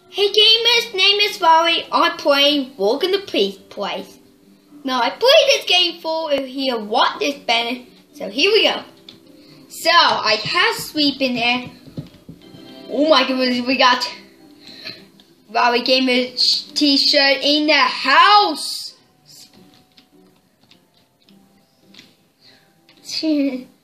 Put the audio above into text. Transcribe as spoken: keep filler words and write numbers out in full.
Hey gamers, name is Rory. I'm playing Walk in the Peace Place. Now I played this game for here what is better. So here we go. So I have Sweep in there. Oh my goodness, we got Rory Gamer t-shirt in the house.